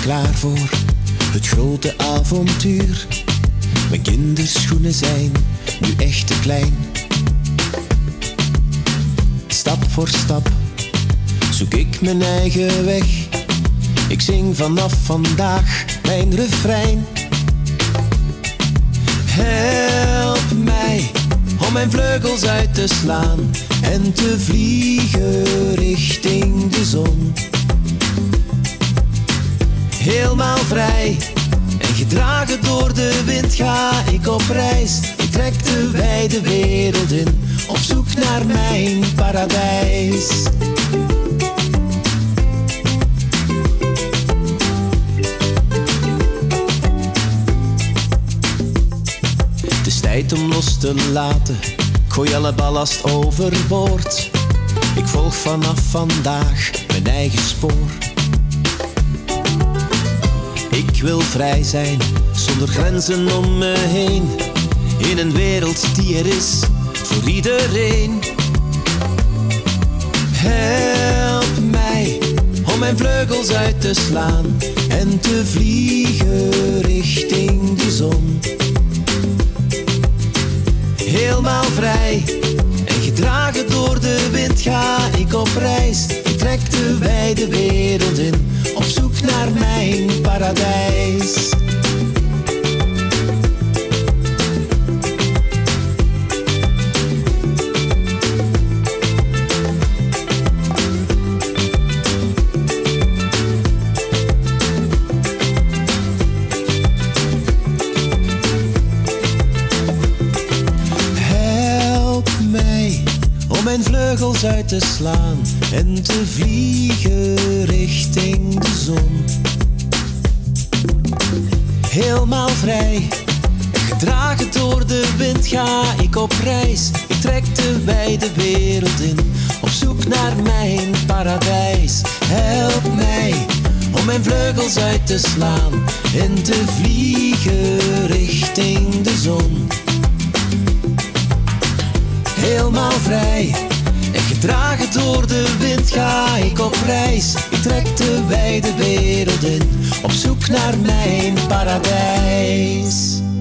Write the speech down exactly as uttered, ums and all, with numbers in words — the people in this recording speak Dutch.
klaar voor het grote avontuur. Mijn kinderschoenen zijn nu echt te klein. Stap voor stap zoek ik mijn eigen weg. Ik zing vanaf vandaag mijn refrein. Help mij om mijn vleugels uit te slaan en te vliegen richting de zon. Helemaal vrij en gedragen door de wind ga ik op reis. Ik trek de wijde wereld in, op zoek naar mijn paradijs. Het is tijd om los te laten, ik gooi alle ballast overboord. Ik volg vanaf vandaag mijn eigen spoor. Ik wil vrij zijn, zonder grenzen om me heen. In een wereld die er is, voor iedereen. Help mij om mijn vleugels uit te slaan en te vliegen richting de zon. Helemaal vrij en gedragen door de wind ga ik op reis. Ik trek de wijde wereld in, op zoek naar mijn paradijs. Om mijn vleugels uit te slaan en te vliegen richting de zon. Helemaal vrij, gedragen door de wind ga ik op reis. Ik trek de wijde wereld in, op zoek naar mijn paradijs. Help mij om mijn vleugels uit te slaan en te vliegen richting de zon. Helemaal vrij en gedragen door de wind ga ik op reis. Ik trek de wijde wereld in, op zoek naar mijn paradijs.